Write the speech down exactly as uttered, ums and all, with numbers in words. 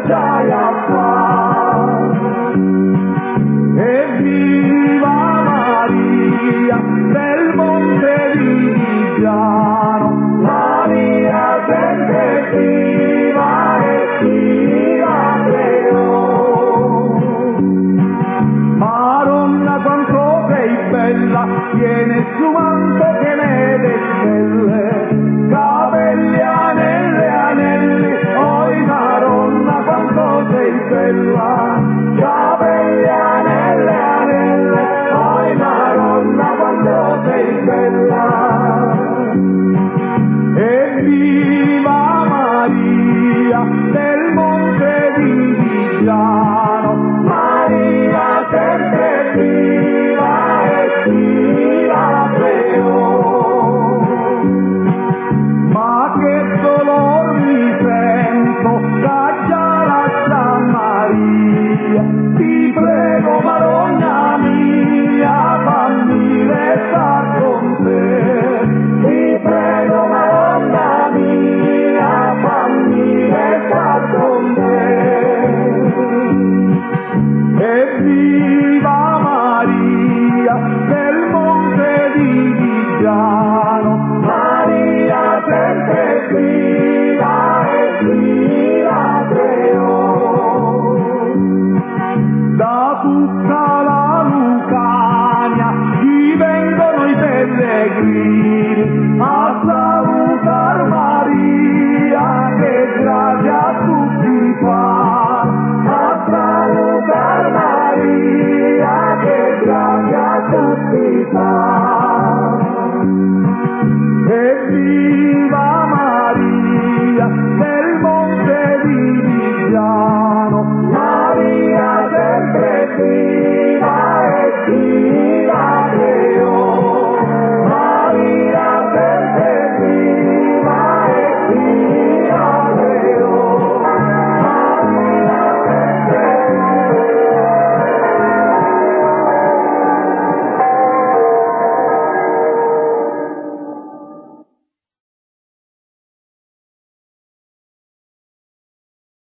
stai a fare? Evviva Maria del Monte di Vigiano, Maria sempre viva e viva Dio. Madonna quanto sei bella, tiene il suo manto che ne le stelle, capelli anelli anelli, oi Madonna quanto sei bella, capelli anelli anelli, oi Madonna quanto sei bella. Evviva Maria del Monte di Vigiano, Maria sempre viva e viva Dio. Ma che dolor mi sento, già la San Maria, ti prego Madonna mia,